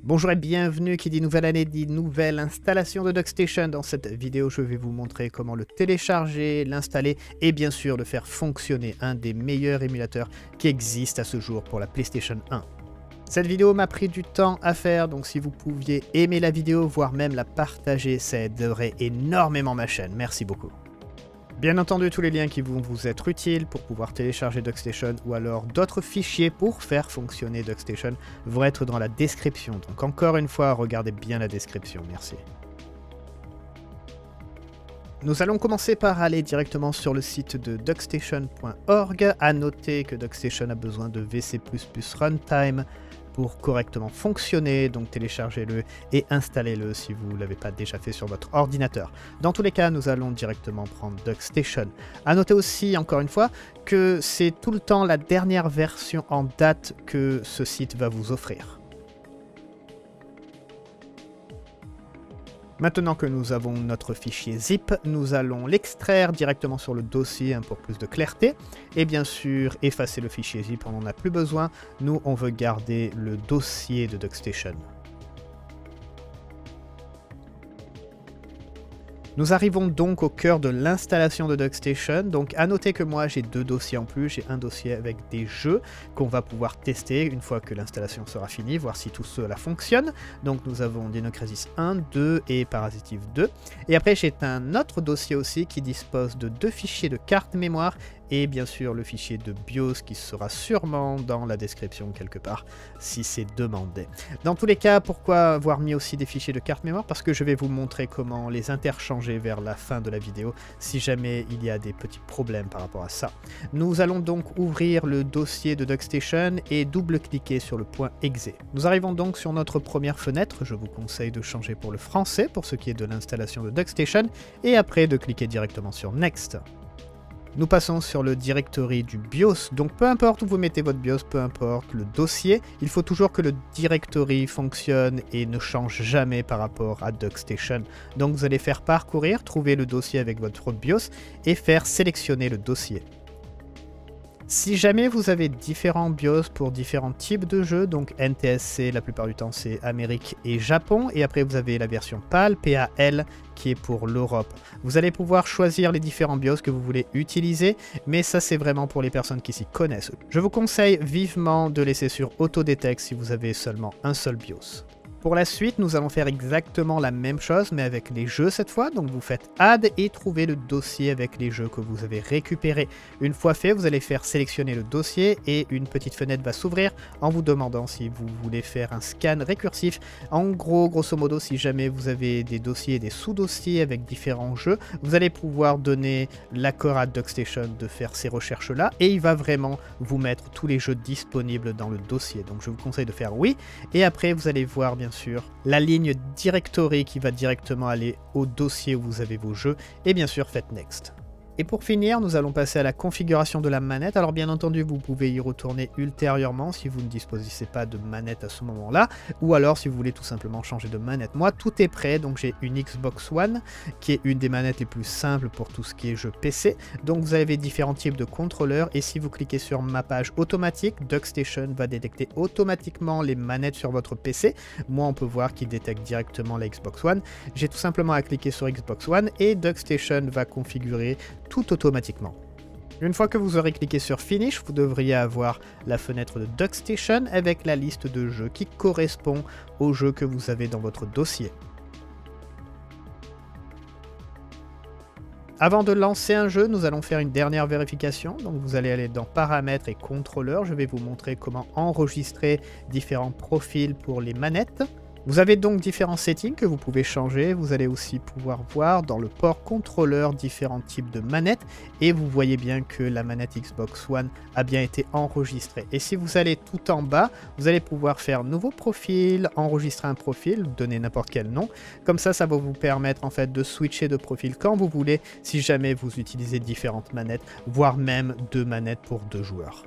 Bonjour et bienvenue, qui dit nouvelle année dit nouvelle installation de DuckStation. Dans cette vidéo, je vais vous montrer comment le télécharger, l'installer et bien sûr le faire fonctionner, un des meilleurs émulateurs qui existent à ce jour pour la PlayStation 1. Cette vidéo m'a pris du temps à faire, donc si vous pouviez aimer la vidéo, voire même la partager, ça aiderait énormément ma chaîne. Merci beaucoup. Bien entendu, tous les liens qui vont vous être utiles pour pouvoir télécharger DuckStation ou alors d'autres fichiers pour faire fonctionner DuckStation vont être dans la description. Donc encore une fois, regardez bien la description, merci. Nous allons commencer par aller directement sur le site de duckstation.org. À noter que DuckStation a besoin de VC++ Runtime pour correctement fonctionner, donc téléchargez-le et installez-le si vous ne l'avez pas déjà fait sur votre ordinateur. Dans tous les cas, nous allons directement prendre DuckStation. À noter aussi, encore une fois, que c'est tout le temps la dernière version en date que ce site va vous offrir. Maintenant que nous avons notre fichier zip, nous allons l'extraire directement sur le dossier pour plus de clarté. Et bien sûr, effacer le fichier zip, on n'en a plus besoin. Nous, on veut garder le dossier de DuckStation. Nous arrivons donc au cœur de l'installation de DuckStation. Donc à noter que moi j'ai deux dossiers en plus. J'ai un dossier avec des jeux qu'on va pouvoir tester une fois que l'installation sera finie, voir si tout cela fonctionne. Donc nous avons Dino Crisis 1, 2 et Parasitive 2. Et après j'ai un autre dossier aussi qui dispose de deux fichiers de carte mémoire et bien sûr le fichier de BIOS qui sera sûrement dans la description quelque part si c'est demandé. Dans tous les cas, pourquoi avoir mis aussi des fichiers de carte mémoire? Parce que je vais vous montrer comment les interchanger vers la fin de la vidéo si jamais il y a des petits problèmes par rapport à ça. Nous allons donc ouvrir le dossier de DuckStation et double-cliquer sur le point .exe. Nous arrivons donc sur notre première fenêtre. Je vous conseille de changer pour le français pour ce qui est de l'installation de DuckStation et après de cliquer directement sur Next. Nous passons sur le directory du BIOS, donc peu importe où vous mettez votre BIOS, peu importe le dossier, il faut toujours que le directory fonctionne et ne change jamais par rapport à DuckStation. Donc vous allez faire parcourir, trouver le dossier avec votre BIOS et faire sélectionner le dossier. Si jamais vous avez différents BIOS pour différents types de jeux, donc NTSC la plupart du temps c'est Amérique et Japon, et après vous avez la version PAL, PAL qui est pour l'Europe. Vous allez pouvoir choisir les différents BIOS que vous voulez utiliser, mais ça c'est vraiment pour les personnes qui s'y connaissent. Je vous conseille vivement de laisser sur Autodetect si vous avez seulement un seul BIOS. Pour la suite, nous allons faire exactement la même chose, mais avec les jeux cette fois. Donc vous faites Add et trouvez le dossier avec les jeux que vous avez récupérés. Une fois fait, vous allez faire sélectionner le dossier et une petite fenêtre va s'ouvrir en vous demandant si vous voulez faire un scan récursif. En gros, grosso modo, si jamais vous avez des dossiers et des sous-dossiers avec différents jeux, vous allez pouvoir donner l'accord à DuckStation de faire ces recherches-là et il va vraiment vous mettre tous les jeux disponibles dans le dossier. Donc je vous conseille de faire oui et après vous allez voir bien sûr la ligne directory qui va directement aller au dossier où vous avez vos jeux et bien sûr faites next. Et pour finir, nous allons passer à la configuration de la manette. Alors bien entendu, vous pouvez y retourner ultérieurement si vous ne disposez pas de manette à ce moment-là, ou alors si vous voulez tout simplement changer de manette. Moi, tout est prêt, donc j'ai une Xbox One, qui est une des manettes les plus simples pour tout ce qui est jeu PC. Donc vous avez différents types de contrôleurs, et si vous cliquez sur ma page automatique, DuckStation va détecter automatiquement les manettes sur votre PC. Moi, on peut voir qu'il détecte directement la Xbox One. J'ai tout simplement à cliquer sur Xbox One, et DuckStation va configurer tout automatiquement. Une fois que vous aurez cliqué sur Finish, vous devriez avoir la fenêtre de DuckStation avec la liste de jeux qui correspond au jeu que vous avez dans votre dossier. Avant de lancer un jeu, nous allons faire une dernière vérification. Donc vous allez aller dans Paramètres et Contrôleurs. Je vais vous montrer comment enregistrer différents profils pour les manettes. Vous avez donc différents settings que vous pouvez changer. Vous allez aussi pouvoir voir dans le port contrôleur différents types de manettes. Et vous voyez bien que la manette Xbox One a bien été enregistrée. Et si vous allez tout en bas, vous allez pouvoir faire nouveau profil, enregistrer un profil, donner n'importe quel nom. Comme ça, ça va vous permettre en fait de switcher de profil quand vous voulez, si jamais vous utilisez différentes manettes, voire même deux manettes pour deux joueurs.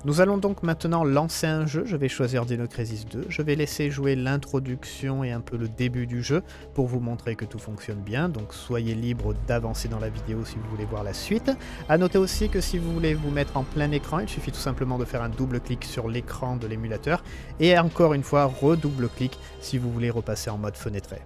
Nous allons donc maintenant lancer un jeu. Je vais choisir Dino Crisis 2. Je vais laisser jouer l'introduction et un peu le début du jeu pour vous montrer que tout fonctionne bien. Donc soyez libre d'avancer dans la vidéo si vous voulez voir la suite. A noter aussi que si vous voulez vous mettre en plein écran, il suffit tout simplement de faire un double clic sur l'écran de l'émulateur. Et encore une fois, redouble clic si vous voulez repasser en mode fenêtré.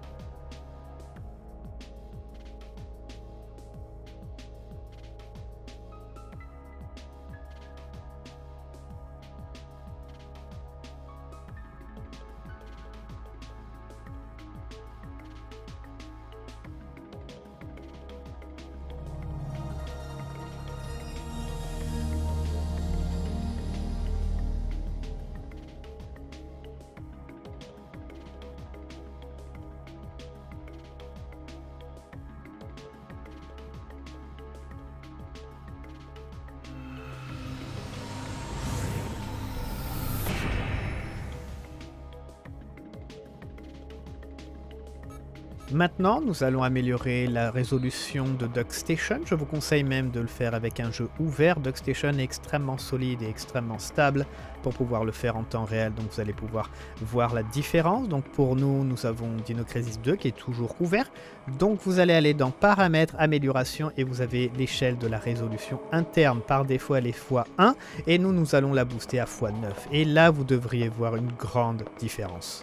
Maintenant, nous allons améliorer la résolution de DuckStation. Je vous conseille même de le faire avec un jeu ouvert. DuckStation est extrêmement solide et extrêmement stable pour pouvoir le faire en temps réel. Donc vous allez pouvoir voir la différence. Donc pour nous, nous avons Dino Crisis 2 qui est toujours ouvert. Donc vous allez aller dans Paramètres, Amélioration et vous avez l'échelle de la résolution interne. Par défaut, elle est x1 et nous allons la booster à x9. Et là, vous devriez voir une grande différence.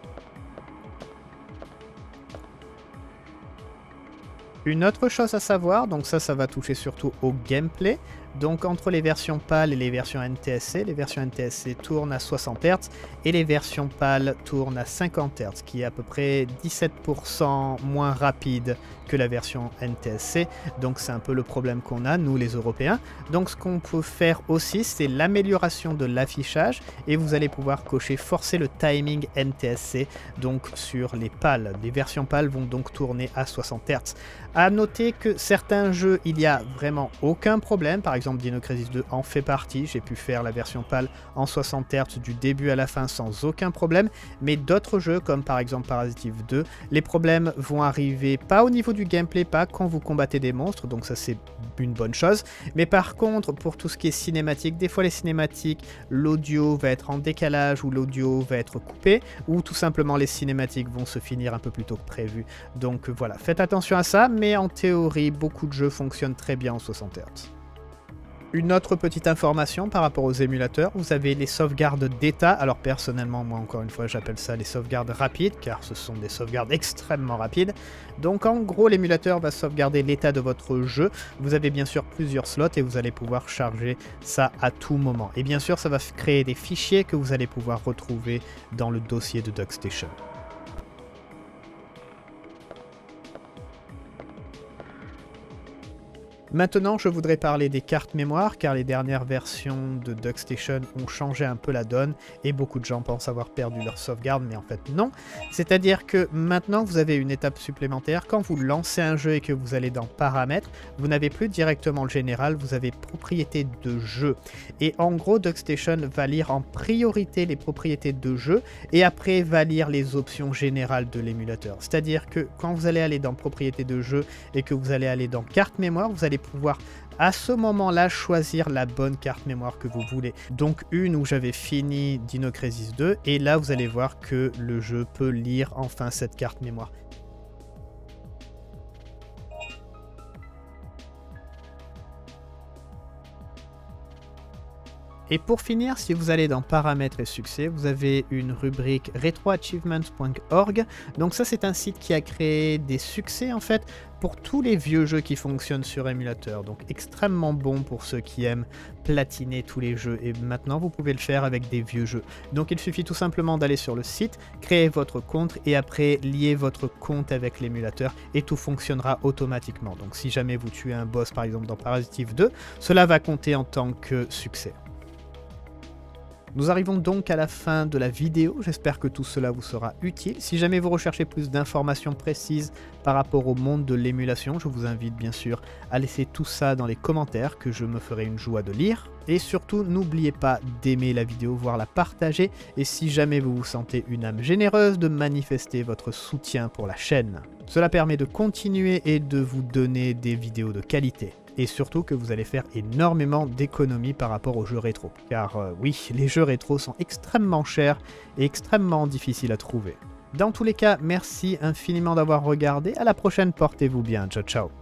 Une autre chose à savoir, donc ça va toucher surtout au gameplay. Donc entre les versions PAL et les versions NTSC, les versions NTSC tournent à 60 Hz et les versions PAL tournent à 50 Hz, qui est à peu près 17% moins rapide que la version NTSC. Donc c'est un peu le problème qu'on a, nous les Européens. Donc ce qu'on peut faire aussi, c'est l'amélioration de l'affichage et vous allez pouvoir cocher forcer le timing NTSC donc sur les PAL. Les versions PAL vont donc tourner à 60 Hz. À noter que certains jeux, il n'y a vraiment aucun problème. Par exemple, Dino Crisis 2 en fait partie. J'ai pu faire la version PAL en 60 Hz du début à la fin sans aucun problème. Mais d'autres jeux, comme par exemple Parasitive 2, les problèmes vont arriver pas au niveau du gameplay, pas quand vous combattez des monstres. Donc ça, c'est une bonne chose. Mais par contre, pour tout ce qui est cinématique, des fois les cinématiques, l'audio va être en décalage ou l'audio va être coupé. Ou tout simplement, les cinématiques vont se finir un peu plus tôt que prévu. Donc voilà, faites attention à ça. Mais en théorie, beaucoup de jeux fonctionnent très bien en 60 Hz. Une autre petite information par rapport aux émulateurs, vous avez les sauvegardes d'état. Alors personnellement, moi encore une fois, j'appelle ça les sauvegardes rapides, car ce sont des sauvegardes extrêmement rapides. Donc en gros, l'émulateur va sauvegarder l'état de votre jeu. Vous avez bien sûr plusieurs slots et vous allez pouvoir charger ça à tout moment. Et bien sûr, ça va créer des fichiers que vous allez pouvoir retrouver dans le dossier de DuckStation. Maintenant, je voudrais parler des cartes mémoire, car les dernières versions de DuckStation ont changé un peu la donne, et beaucoup de gens pensent avoir perdu leur sauvegarde, mais en fait non. C'est-à-dire que maintenant, vous avez une étape supplémentaire. Quand vous lancez un jeu et que vous allez dans Paramètres, vous n'avez plus directement le général, vous avez Propriétés de jeu. Et en gros, DuckStation va lire en priorité les propriétés de jeu, et après va lire les options générales de l'émulateur. C'est-à-dire que quand vous allez aller dans Propriétés de jeu et que vous allez aller dans Carte mémoire, vous allez pouvoir à ce moment-là choisir la bonne carte mémoire que vous voulez. Donc une où j'avais fini Dino Crisis 2 et là vous allez voir que le jeu peut lire enfin cette carte mémoire. Et pour finir, si vous allez dans Paramètres et Succès, vous avez une rubrique retroachievement.org. Donc ça, c'est un site qui a créé des succès, en fait, pour tous les vieux jeux qui fonctionnent sur émulateur. Donc extrêmement bon pour ceux qui aiment platiner tous les jeux. Et maintenant, vous pouvez le faire avec des vieux jeux. Donc il suffit tout simplement d'aller sur le site, créer votre compte et après lier votre compte avec l'émulateur et tout fonctionnera automatiquement. Donc si jamais vous tuez un boss, par exemple dans Parasitive 2, cela va compter en tant que succès. Nous arrivons donc à la fin de la vidéo, j'espère que tout cela vous sera utile. Si jamais vous recherchez plus d'informations précises par rapport au monde de l'émulation, je vous invite bien sûr à laisser tout ça dans les commentaires que je me ferai une joie de lire. Et surtout, n'oubliez pas d'aimer la vidéo, voire la partager. Et si jamais vous vous sentez une âme généreuse, de manifester votre soutien pour la chaîne. Cela permet de continuer et de vous donner des vidéos de qualité. Et surtout que vous allez faire énormément d'économies par rapport aux jeux rétro. Car oui, les jeux rétro sont extrêmement chers et extrêmement difficiles à trouver. Dans tous les cas, merci infiniment d'avoir regardé. À la prochaine, portez-vous bien. Ciao, ciao.